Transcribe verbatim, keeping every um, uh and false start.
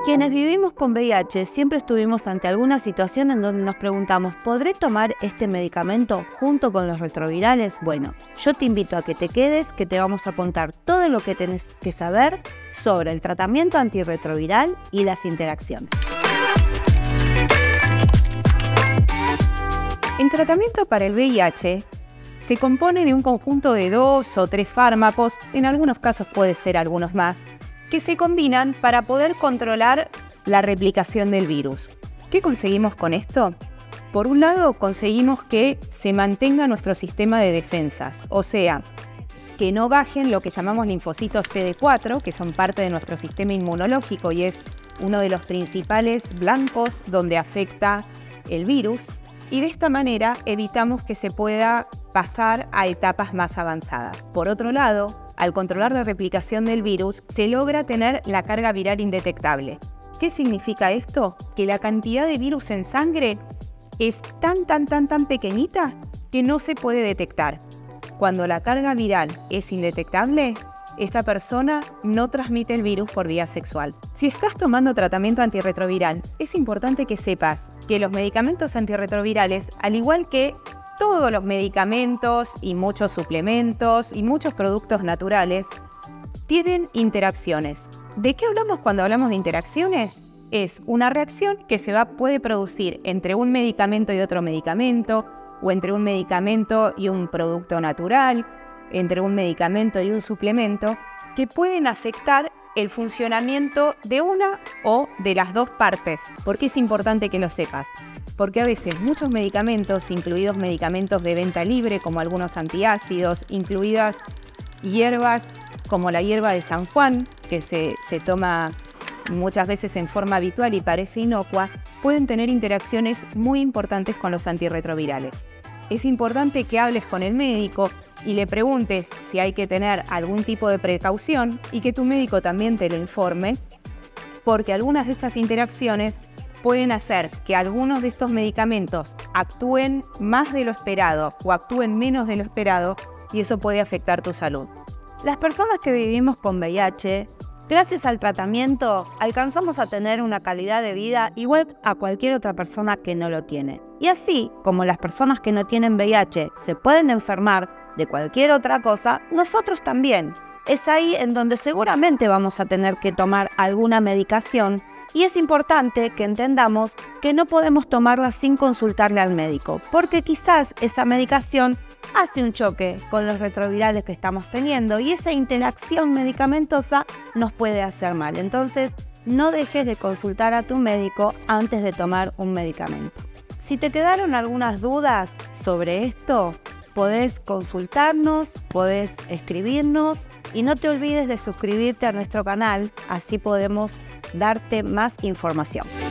Quienes vivimos con V I H siempre estuvimos ante alguna situación en donde nos preguntamos, ¿podré tomar este medicamento junto con los retrovirales? Bueno, yo te invito a que te quedes, que te vamos a contar todo lo que tenés que saber sobre el tratamiento antirretroviral y las interacciones. El tratamiento para el V I H se compone de un conjunto de dos o tres fármacos, en algunos casos puede ser algunos más, que se combinan para poder controlar la replicación del virus. ¿Qué conseguimos con esto? Por un lado, conseguimos que se mantenga nuestro sistema de defensas, o sea, que no bajen lo que llamamos linfocitos C D cuatro, que son parte de nuestro sistema inmunológico y es uno de los principales blancos donde afecta el virus, y de esta manera evitamos que se pueda pasar a etapas más avanzadas. Por otro lado, al controlar la replicación del virus, se logra tener la carga viral indetectable. ¿Qué significa esto? Que la cantidad de virus en sangre es tan, tan, tan, tan pequeñita que no se puede detectar. Cuando la carga viral es indetectable, esta persona no transmite el virus por vía sexual. Si estás tomando tratamiento antirretroviral, es importante que sepas que los medicamentos antirretrovirales, al igual que todos los medicamentos y muchos suplementos y muchos productos naturales, tienen interacciones. ¿De qué hablamos cuando hablamos de interacciones? Es una reacción que se va, puede producir entre un medicamento y otro medicamento, o entre un medicamento y un producto natural, entre un medicamento y un suplemento, que pueden afectar el funcionamiento de una o de las dos partes. ¿Por qué es importante que lo sepas? Porque a veces muchos medicamentos, incluidos medicamentos de venta libre, como algunos antiácidos, incluidas hierbas como la hierba de San Juan, que se, se toma muchas veces en forma habitual y parece inocua, pueden tener interacciones muy importantes con los antirretrovirales. Es importante que hables con el médico y le preguntes si hay que tener algún tipo de precaución y que tu médico también te lo informe, porque algunas de estas interacciones pueden hacer que algunos de estos medicamentos actúen más de lo esperado o actúen menos de lo esperado y eso puede afectar tu salud. Las personas que vivimos con V I H, gracias al tratamiento, alcanzamos a tener una calidad de vida igual a cualquier otra persona que no lo tiene. Y así como las personas que no tienen V I H se pueden enfermar de cualquier otra cosa, nosotros también. Es ahí en donde seguramente vamos a tener que tomar alguna medicación y es importante que entendamos que no podemos tomarla sin consultarle al médico, porque quizás esa medicación hace un choque con los retrovirales que estamos teniendo y esa interacción medicamentosa nos puede hacer mal. Entonces, no dejes de consultar a tu médico antes de tomar un medicamento. Si te quedaron algunas dudas sobre esto, podés consultarnos, podés escribirnos y no te olvides de suscribirte a nuestro canal, así podemos darte más información.